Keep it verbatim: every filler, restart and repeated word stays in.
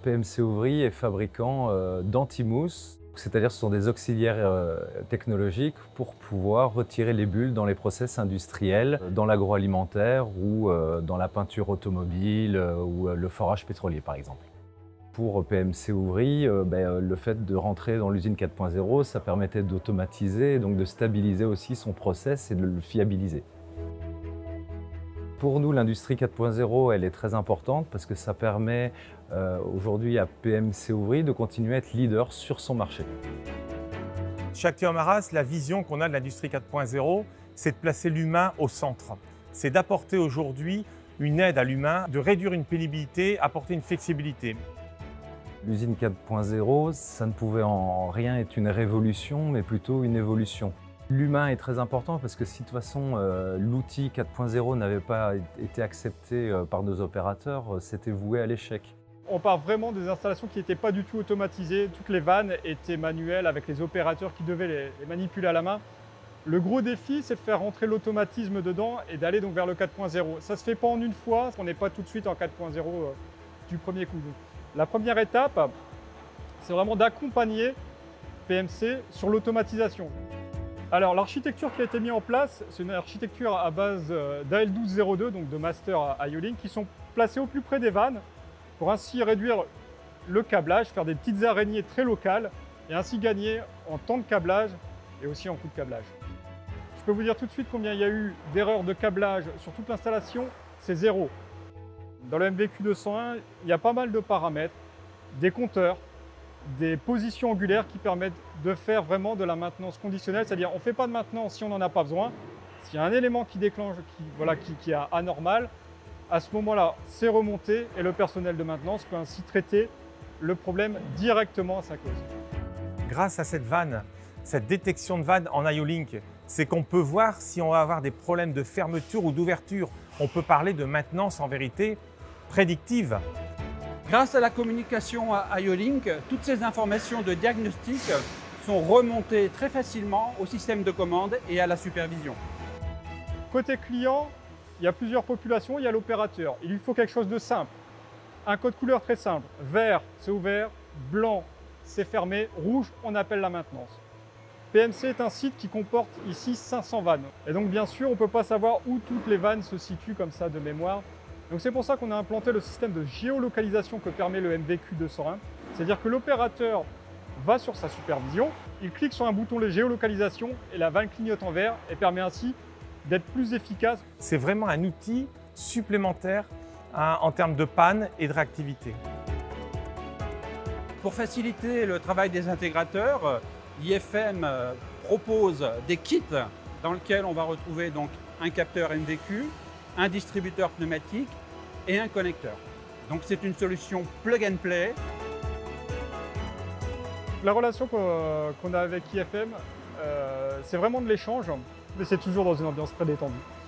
P M C Ouvry est fabricant euh, d'anti-mousse, c'est-à-dire ce sont des auxiliaires euh, technologiques pour pouvoir retirer les bulles dans les process industriels, dans l'agroalimentaire ou euh, dans la peinture automobile euh, ou euh, le forage pétrolier par exemple. Pour P M C Ouvry, euh, ben, le fait de rentrer dans l'usine quatre point zéro, ça permettait d'automatiser, donc de stabiliser aussi son process et de le fiabiliser. Pour nous, l'industrie quatre point zéro, elle est très importante parce que ça permet euh, aujourd'hui à P M C Ouvry de continuer à être leader sur son marché. Chez Acteon Maras, la vision qu'on a de l'industrie quatre point zéro, c'est de placer l'humain au centre. C'est d'apporter aujourd'hui une aide à l'humain, de réduire une pénibilité, apporter une flexibilité. L'usine quatre point zéro, ça ne pouvait en rien être une révolution, mais plutôt une évolution. L'humain est très important parce que si de toute façon euh, l'outil quatre point zéro n'avait pas été accepté euh, par nos opérateurs, euh, c'était voué à l'échec. On part vraiment des installations qui n'étaient pas du tout automatisées. Toutes les vannes étaient manuelles avec les opérateurs qui devaient les, les manipuler à la main. Le gros défi, c'est de faire rentrer l'automatisme dedans et d'aller donc vers le quatre point zéro. Ça ne se fait pas en une fois, on n'est pas tout de suite en quatre point zéro euh, du premier coup. Donc, la première étape, c'est vraiment d'accompagner P M C sur l'automatisation. Alors l'architecture qui a été mise en place, c'est une architecture à base d'A L douze zéro deux, donc de master IO-Link, qui sont placés au plus près des vannes pour ainsi réduire le câblage, faire des petites araignées très locales et ainsi gagner en temps de câblage et aussi en coût de câblage. Je peux vous dire tout de suite combien il y a eu d'erreurs de câblage sur toute l'installation, c'est zéro. Dans le M V Q deux cent un, il y a pas mal de paramètres, des compteurs, des positions angulaires qui permettent de faire vraiment de la maintenance conditionnelle, c'est-à-dire on ne fait pas de maintenance si on n'en a pas besoin. S'il y a un élément qui déclenche, qui, voilà, qui, qui est anormal, à ce moment-là, c'est remonté et le personnel de maintenance peut ainsi traiter le problème directement à sa cause. Grâce à cette vanne, cette détection de vanne en IO-Link, c'est qu'on peut voir si on va avoir des problèmes de fermeture ou d'ouverture. On peut parler de maintenance en vérité prédictive. Grâce à la communication à IO-Link, toutes ces informations de diagnostic sont remontées très facilement au système de commande et à la supervision. Côté client, il y a plusieurs populations, il y a l'opérateur. Il lui faut quelque chose de simple. Un code couleur très simple. Vert, c'est ouvert. Blanc, c'est fermé. Rouge, on appelle la maintenance. P M C est un site qui comporte ici cinq cents vannes. Et donc bien sûr, on ne peut pas savoir où toutes les vannes se situent comme ça de mémoire. Donc c'est pour ça qu'on a implanté le système de géolocalisation que permet le M V Q deux cent un. C'est-à-dire que l'opérateur va sur sa supervision, il clique sur un bouton de géolocalisation et la vanne clignote en vert et permet ainsi d'être plus efficace. C'est vraiment un outil supplémentaire hein, en termes de panne et de réactivité. Pour faciliter le travail des intégrateurs, I F M propose des kits dans lesquels on va retrouver donc un capteur M V Q, un distributeur pneumatique et un connecteur. Donc c'est une solution plug and play. La relation qu'on a avec I F M, euh, c'est vraiment de l'échange, mais c'est toujours dans une ambiance très détendue.